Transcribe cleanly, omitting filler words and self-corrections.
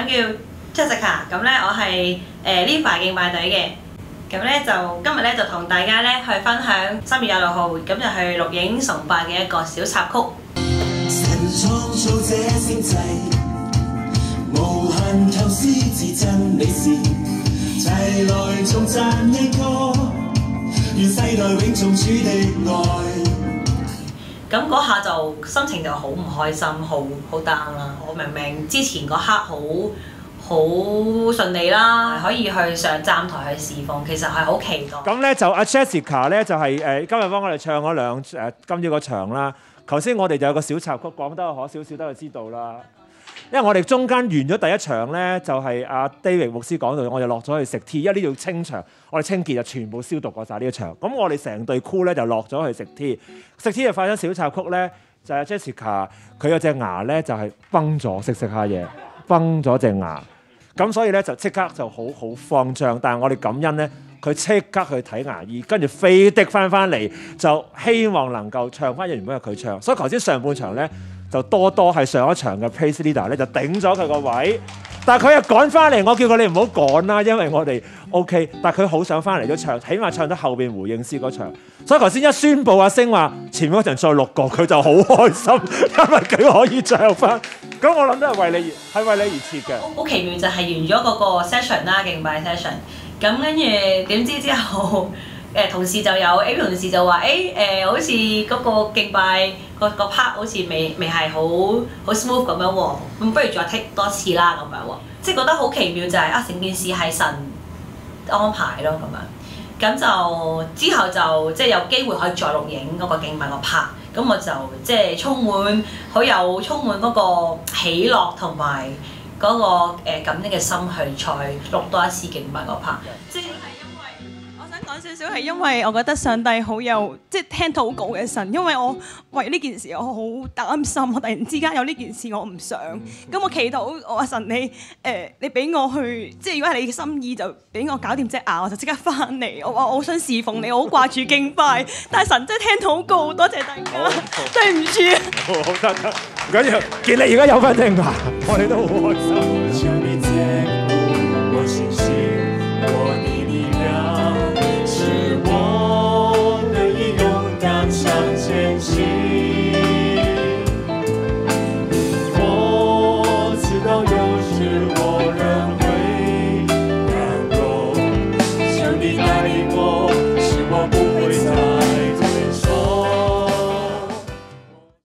叫 Jessica， 咁咧我係Liva 敬拜隊嘅，咁咧就今日咧就同大家咧去分享3月26號咁就去錄影崇拜嘅一個小插曲。 神創造這星際，無限構思自真理是，齊來頌讚一歌，願世代永重主的愛。 咁嗰下就心情就好唔開心，好 down 啦！我明明之前嗰刻好順利啦，可以去上站台去侍奉，其實係好期待。 咁咧就阿 Jessica 咧就係今日幫我哋唱咗今朝個場啦。頭先我哋就有個小插曲，講得可少少得就知道啦。因為我哋中間完咗第一場咧，就係阿 David 牧師講到，我哋落咗去食 tea， 因為呢度要清場，我哋清潔就全部消毒過晒呢一場。咁我哋成隊 crew 咧就落咗去食 tea， 食 tea 就發生小插曲咧，就係 Jessica 佢有隻牙咧就係崩咗，食下嘢崩咗隻牙，咁所以咧就即刻就好慌張。但係我哋感恩咧，佢即刻去睇牙醫，跟住飛的翻嚟，就希望能夠唱翻原本係佢唱。所以頭先上半場咧。就多係上一場嘅 praise leader 咧，就頂咗佢個位，但係佢又趕翻嚟，我叫佢你唔好趕啦，因為我哋 OK， 但係佢好想翻嚟咗唱，起碼唱得後邊回應詩嗰場。所以頭先一宣佈阿星話前面嗰場再錄過，佢就好開心，因為佢可以唱翻。咁我諗都係為你而設嘅。 好奇妙就係完咗嗰個 session 啦，敬拜 session。咁跟住點知之後？同事就有 A 同事就話好似嗰個敬拜個 part 好似未係好 smooth 咁樣喎，咁不如再 take 多次啦咁樣喎，即係覺得好奇妙就係成件事係神安排咯咁樣，咁就之後就即係有機會可以再錄影嗰個敬拜個 part，咁我就即係充滿嗰個喜樂同埋嗰個感恩嘅心去再錄多一次敬拜個 part， 即係。 講少少係因為我覺得上帝好有即係聽禱告嘅神，因為我為呢件事我好擔心，我突然之間有呢件事我唔想，咁我祈禱我話神你俾我去，即係如果係你嘅心意就俾我搞掂隻牙，我就即刻翻嚟。我話我想侍奉你，我好掛住敬拜，但係神真係聽禱告，多謝大家，對唔住。 好得，唔緊要，見你而家有翻隻牙，我哋都好開心。